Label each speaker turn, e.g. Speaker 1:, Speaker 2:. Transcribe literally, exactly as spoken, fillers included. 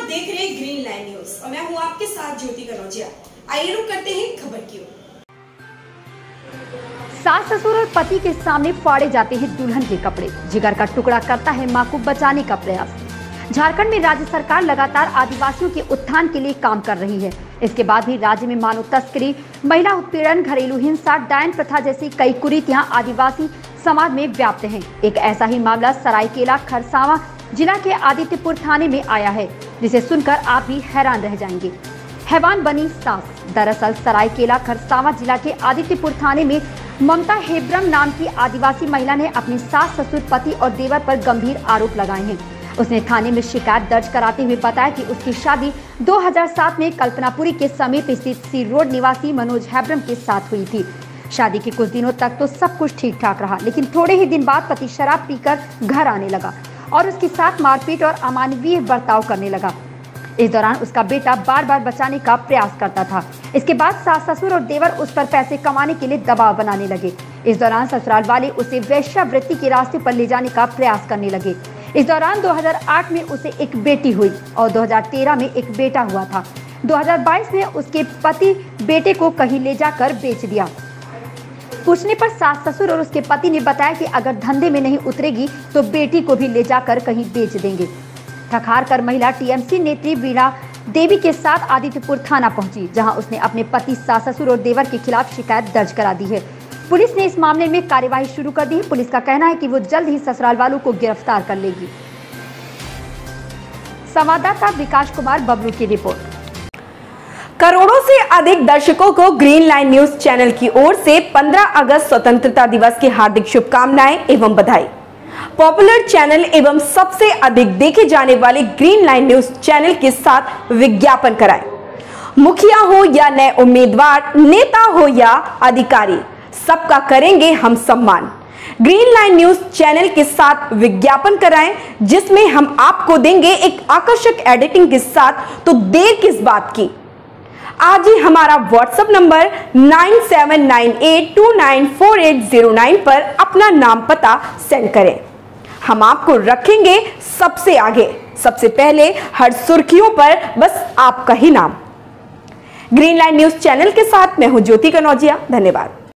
Speaker 1: देख रहे हैं ग्रीन लाइन न्यूज और मैं हूं आपके साथ ज्योति कनौजिया। आइए रुक करते हैं खबर की ओर।
Speaker 2: सास ससुर और पति के सामने फाड़े जाते हैं दुल्हन के कपड़े, जिगर का टुकड़ा करता है मां को बचाने का प्रयास। झारखंड में राज्य सरकार लगातार आदिवासियों के उत्थान के लिए काम कर रही है। इसके बाद भी राज्य में मानव तस्करी, महिला उत्पीड़न, घरेलू हिंसा, डायन प्रथा जैसी कई कुरीतियां आदिवासी समाज में व्याप्त हैं। एक ऐसा ही मामला सरायकेला खरसावां जिला के आदित्यपुर थाने में आया है, जिसे सुनकर आप भी हैरान रह जाएंगे। हैवान बनी सास। दरअसल सरायकेला खरसावां जिला के आदित्यपुर थाने में ममता हेब्रम नाम की आदिवासी महिला ने अपने सास, ससुर, पति और देवर पर गंभीर आरोप लगाए हैं। उसने थाने में शिकायत दर्ज कराते हुए बताया कि उसकी शादी दो हज़ार सात में कल्पनापुरी के समीप स्थित सी रोड निवासी मनोज हेब्रम के साथ हुई थी। शादी के कुछ दिनों तक तो सब कुछ ठीक ठाक रहा, लेकिन थोड़े ही दिन बाद पति शराब पीकर घर आने लगा और उसके साथ मारपीट और अमानवीय बर्ताव करने लगा। इस दौरान उसका बेटा बार बार बचाने का प्रयास करता था। इसके बाद सास, ससुर और देवर उस पर पैसे कमाने के लिए दबाव बनाने लगे। इस दौरान ससुराल वाले उसे वेश्यावृत्ति के रास्ते पर ले जाने का प्रयास करने लगे। इस दौरान दो हज़ार आठ में उसे एक बेटी हुई और दो हज़ार तेरह में एक बेटा हुआ था। दो हज़ार बाईस में उसके पति बेटे को कहीं ले जाकर बेच दिया। पूछने पर सास, ससुर और उसके पति ने बताया कि अगर धंधे में नहीं उतरेगी तो बेटी को भी ले जाकर कहीं बेच देंगे। थक हार कर महिला टीएमसी नेत्री वीणा देवी के साथ आदित्यपुर थाना पहुंची, जहां उसने अपने पति, सास, ससुर और देवर के खिलाफ शिकायत दर्ज करा दी है। पुलिस ने इस मामले में कार्यवाही शुरू कर दी है। पुलिस का कहना है कि वो जल्द ही ससुराल वालों को गिरफ्तार कर लेगी। संवाददाता विकास कुमार बबलू की रिपोर्ट।
Speaker 3: करोड़ों से अधिक दर्शकों को ग्रीन लाइन न्यूज चैनल की ओर से पंद्रह अगस्त स्वतंत्रता दिवस की हार्दिक शुभकामनाएं एवं बधाई। पॉपुलर चैनल एवं सबसे अधिक देखे जाने वाले ग्रीन लाइन न्यूज चैनल के साथ विज्ञापन कराएं। मुखिया हो या नए उम्मीदवार, नेता हो या अधिकारी, सबका करेंगे हम सम्मान। ग्रीन लाइन न्यूज चैनल के साथ विज्ञापन कराएं, जिसमें हम आपको देंगे एक आकर्षक एडिटिंग के साथ। तो देर किस बात की, आज ही हमारा WhatsApp number nine seven nine eight two nine four eight zero nine पर अपना नाम पता सेंड करें। हम आपको रखेंगे सबसे आगे, सबसे पहले हर सुर्खियों पर बस आपका ही नाम। ग्रीन लाइन न्यूज चैनल के साथ मैं हूं ज्योति कनौजिया। धन्यवाद।